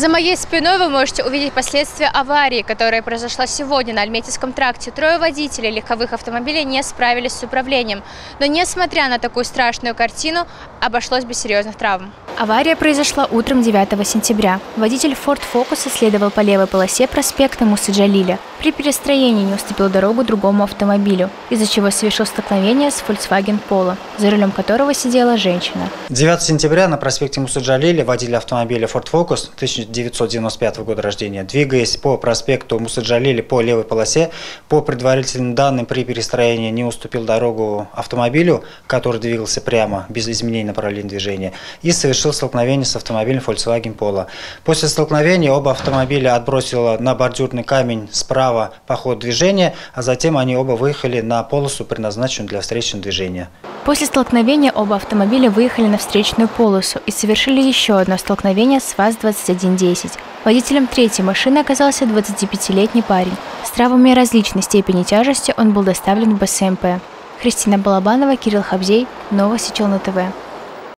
За моей спиной вы можете увидеть последствия аварии, которая произошла сегодня на Альметьевском тракте. Трое водителей легковых автомобилей не справились с управлением. Но несмотря на такую страшную картину, обошлось без серьезных травм. Авария произошла утром 9 сентября. Водитель Ford Focus следовал по левой полосе проспекта Мусы Джалиля. При перестроении не уступил дорогу другому автомобилю, из-за чего совершил столкновение с Volkswagen Polo, за рулем которого сидела женщина. 9 сентября на проспекте Мусы Джалиля водитель автомобиля Ford Focus 1995 года рождения, двигаясь по проспекту Мусы Джалиля по левой полосе, по предварительным данным при перестроении не уступил дорогу автомобилю, который двигался прямо, без изменений направления движения, и совершил столкновение с автомобилем Volkswagen Polo. После столкновения оба автомобиля отбросило на бордюрный камень справа по ходу движения, а затем они оба выехали на полосу, предназначенную для встречного движения. После столкновения оба автомобиля выехали на встречную полосу и совершили еще одно столкновение с ВАЗ-2110. Водителем третьей машины оказался 25-летний парень. С травмами различной степени тяжести он был доставлен в БСМП. Кристина Балабанова, Кирилл Хабзей, Новости Челны ТВ.